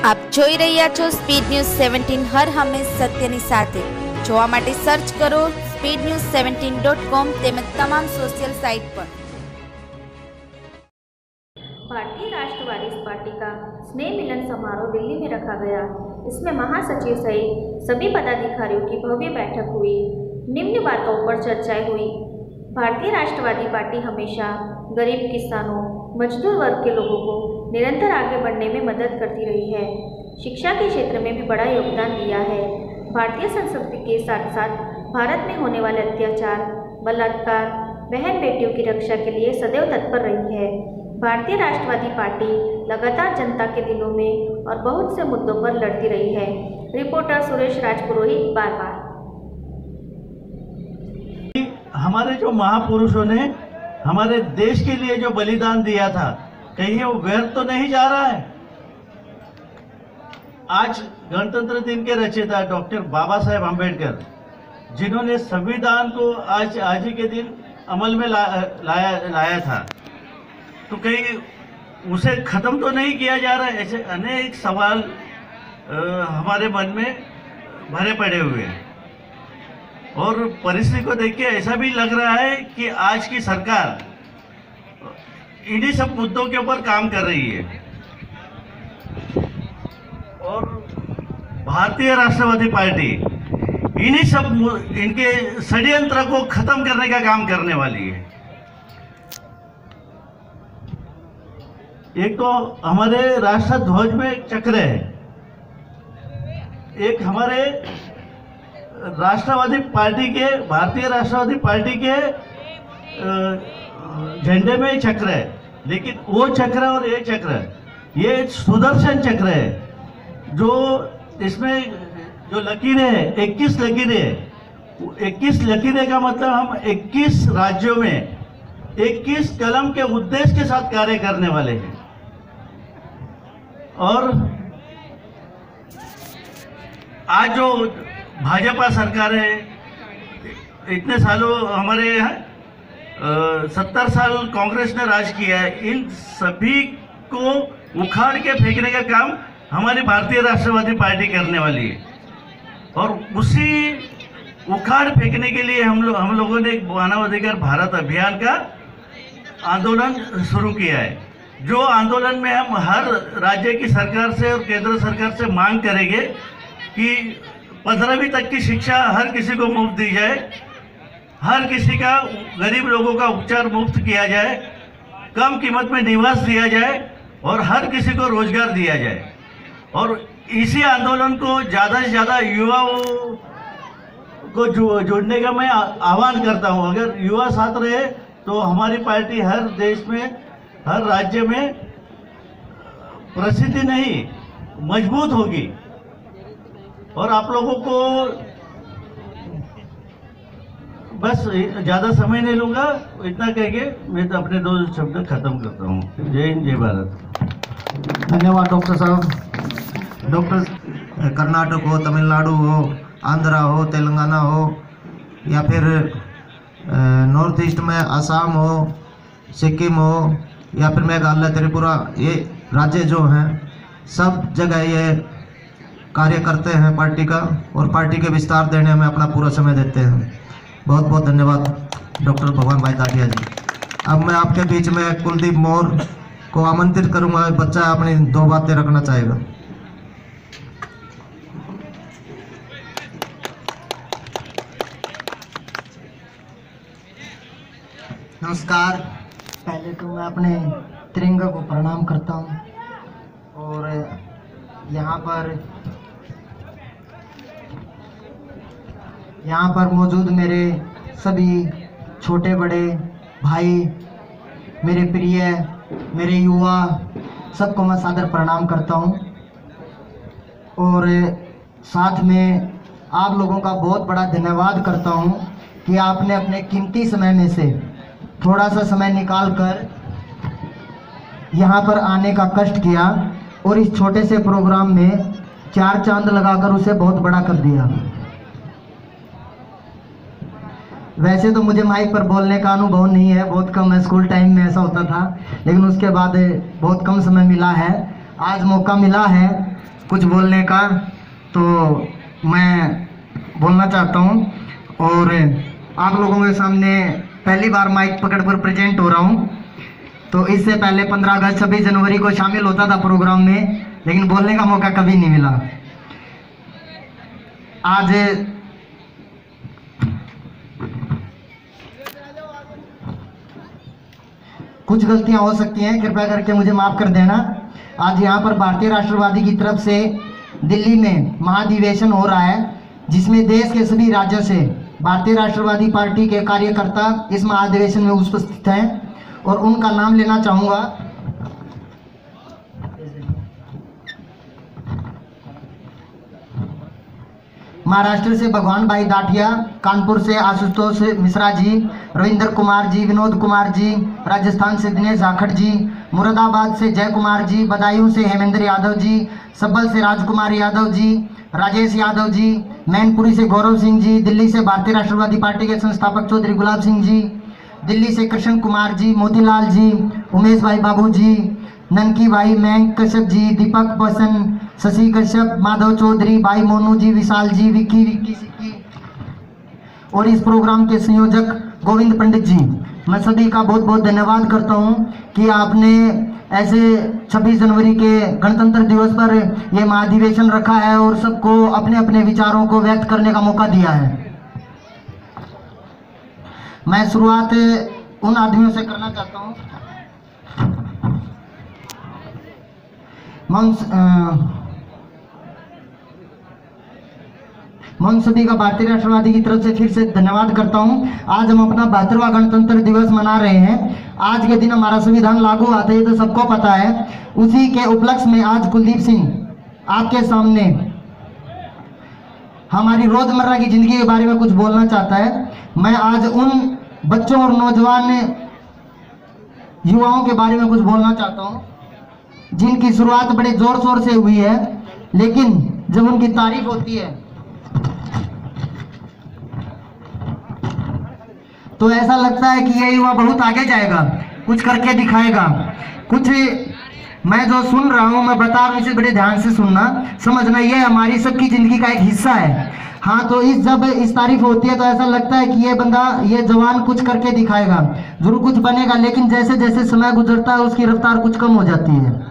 આપ જોઈ રહ્યા છો સ્પીડ ન્યૂઝ 17 હર હંમેશ સત્યની સાથે। જોવા માટે સર્ચ કરો speednews17.com તેમજ તમામ સોશિयल साइट पर। भारतीय राष्ट्रवादी पार्टी का स्नेह मिलन समारोह दिल्ली में रखा गया। इसमें महासचिव सहित सभी पदाधिकारियों की भव्य बैठक हुई। निम्न बातों पर चर्चाएं हुई। भारतीय राष्ट्रवादी पार्टी हमेशा गरीब किसानों, मजदूर वर्ग के लोगों को निरंतर आगे बढ़ने में मदद करती रही है। शिक्षा के क्षेत्र में भी बड़ा योगदान दिया है। भारतीय संस्कृति के साथ साथ भारत में होने वाले अत्याचार, बलात्कार, बहन बेटियों की रक्षा के लिए सदैव तत्पर रही है। भारतीय राष्ट्रवादी पार्टी लगातार जनता के दिलों में और बहुत से मुद्दों पर लड़ती रही है। रिपोर्टर सुरेश राजपुरोहित बारबार। हमारे जो महापुरुषों ने हमारे देश के लिए जो बलिदान दिया था, कहीं वो व्यर्थ तो नहीं जा रहा है। आज गणतंत्र दिन के रचयिता डॉक्टर बाबा साहेब अम्बेडकर, जिन्होंने संविधान को आज ही के दिन अमल में लाया था, तो कहीं उसे खत्म तो नहीं किया जा रहा है। ऐसे अनेक सवाल हमारे मन में भरे पड़े हुए हैं और परिस्थिति को देख के ऐसा भी लग रहा है कि आज की सरकार इन्हीं सब मुद्दों के ऊपर काम कर रही है और भारतीय राष्ट्रवादी पार्टी इन्हीं सब इनके षड्यंत्र को खत्म करने का काम करने वाली है। एक तो हमारे राष्ट्र ध्वज में चक्र है, एक हमारे राष्ट्रवादी पार्टी के, भारतीय राष्ट्रवादी पार्टी के झंडे में चक्र है, लेकिन वो चक्र और ये चक्र, ये सुदर्शन चक्र है। जो इसमें जो लकीरें हैं, 21 लकीरें, 21 लकीरें का मतलब हम 21 राज्यों में 21 कलम के उद्देश्य के साथ कार्य करने वाले हैं। और आज जो भाजपा सरकार है, इतने सालों हमारे यहाँ 70 साल कांग्रेस ने राज किया है, इन सभी को उखाड़ के फेंकने का काम हमारी भारतीय राष्ट्रवादी पार्टी करने वाली है। और उसी उखाड़ फेंकने के लिए हम लोगों ने एक मानवाधिकार भारत अभियान का आंदोलन शुरू किया है। जो आंदोलन में हम हर राज्य की सरकार से और केंद्र सरकार से मांग करेंगे कि 15वीं तक की शिक्षा हर किसी को मुफ्त दी जाए, हर किसी का, गरीब लोगों का उपचार मुफ्त किया जाए, कम कीमत में निवास दिया जाए और हर किसी को रोजगार दिया जाए। और इसी आंदोलन को ज़्यादा से ज़्यादा युवाओं को जोड़ने का मैं आह्वान करता हूं। अगर युवा साथ रहे तो हमारी पार्टी हर देश में, हर राज्य में प्रसिद्धि नहीं, मजबूत होगी। और आप लोगों को बस ज़्यादा समय नहीं लूँगा, इतना कह के मैं तो अपने 2 शब्द खत्म करता हूँ। जय हिंद, जय भारत। धन्यवाद डॉक्टर साहब। डॉक्टर, कर्नाटक हो, तमिलनाडु हो, आंध्रा हो, तेलंगाना हो, या फिर नॉर्थ ईस्ट में असम हो, सिक्किम हो, या फिर मेघालय, त्रिपुरा, ये राज्य जो हैं सब जगह ये कार्य करते हैं पार्टी का, और पार्टी के विस्तार देने में अपना पूरा समय देते हैं। बहुत बहुत धन्यवाद डॉक्टर भगवान भाई दाटिया जी। अब मैं आपके बीच में कुलदीप मौर्य को आमंत्रित करूंगा। बच्चा अपनी 2 बातें रखना चाहेगा। नमस्कार। पहले तो मैं अपने तिरंगा को प्रणाम करता हूँ और यहाँ पर मौजूद मेरे सभी छोटे बड़े भाई, मेरे प्रिय, मेरे युवा, सबको मैं सादर प्रणाम करता हूँ। और साथ में आप लोगों का बहुत बड़ा धन्यवाद करता हूँ कि आपने अपने कीमती समय में से थोड़ा सा समय निकालकर यहाँ पर आने का कष्ट किया और इस छोटे से प्रोग्राम में 4 चांद लगाकर उसे बहुत बड़ा कर दिया। वैसे तो मुझे माइक पर बोलने का अनुभव नहीं है, बहुत कम है, स्कूल टाइम में ऐसा होता था, लेकिन उसके बाद बहुत कम समय मिला है। आज मौका मिला है कुछ बोलने का, तो मैं बोलना चाहता हूँ। और आप लोगों के सामने पहली बार माइक पकड़कर प्रेजेंट हो रहा हूँ। तो इससे पहले 15 अगस्त 26 जनवरी को शामिल होता था प्रोग्राम में, लेकिन बोलने का मौका कभी नहीं मिला। आज कुछ गलतियां हो सकती हैं, कृपया करके मुझे माफ़ कर देना। आज यहाँ पर भारतीय राष्ट्रवादी की तरफ से दिल्ली में महाधिवेशन हो रहा है, जिसमें देश के सभी राज्यों से भारतीय राष्ट्रवादी पार्टी के कार्यकर्ता इस महाधिवेशन में उपस्थित हैं और उनका नाम लेना चाहूँगा। महाराष्ट्र से भगवान भाई दाठिया, कानपुर से आशुतोष मिश्रा जी, रविंद्र कुमार जी, विनोद कुमार जी, राजस्थान से दिनेश जाखड़ जी, मुरादाबाद से जय कुमार जी, बदायूं से हेमेंद्र यादव जी, सब्बल से राजकुमार यादव जी, राजेश यादव जी, मैनपुरी से गौरव सिंह जी, दिल्ली से भारतीय राष्ट्रवादी पार्टी के संस्थापक चौधरी गुलाब सिंह जी, दिल्ली से कृष्ण कुमार जी, मोतीलाल जी, उमेश भाई बाबू जी, ननकी भाई मयंक कश्यप जी, दीपक बसन, शशि कश्यप, माधव चौधरी, भाई मोनू जी, विशाल जी, विक्की सिक्की और इस प्रोग्राम के संयोजक गोविंद पंडित जी। मैं सभी का बहुत बहुत धन्यवाद करता हूं कि आपने ऐसे 26 जनवरी के गणतंत्र दिवस पर यह महाधिवेशन रखा है और सबको अपने अपने विचारों को व्यक्त करने का मौका दिया है। मैं शुरुआत उन आदमियों से करना चाहता हूं। मैं सभी का भारतीय राष्ट्रवादी की तरफ से फिर से धन्यवाद करता हूं। आज हम अपना 72वां गणतंत्र दिवस मना रहे हैं। आज के दिन हमारा संविधान लागू हुआ था, ये तो सबको पता है। उसी के उपलक्ष्य में आज कुलदीप सिंह आपके सामने हमारी रोजमर्रा की जिंदगी के बारे में कुछ बोलना चाहता है। मैं आज उन बच्चों और नौजवान युवाओं के बारे में कुछ बोलना चाहता हूं जिनकी शुरुआत बड़े जोर शोर से हुई है, लेकिन जब उनकी तारीफ होती है तो ऐसा लगता है कि ये युवा बहुत आगे जाएगा, कुछ करके दिखाएगा। कुछ मैं जो सुन रहा हूँ, मैं बता रहा हूँ, इसे बड़े ध्यान से सुनना, समझना, ये हमारी सबकी जिंदगी का एक हिस्सा है। हाँ, तो जब इस तारीफ होती है तो ऐसा लगता है कि ये बंदा, ये जवान कुछ करके दिखाएगा, जरूर कुछ बनेगा, लेकिन जैसे जैसे समय गुजरता है उसकी रफ्तार कुछ कम हो जाती है।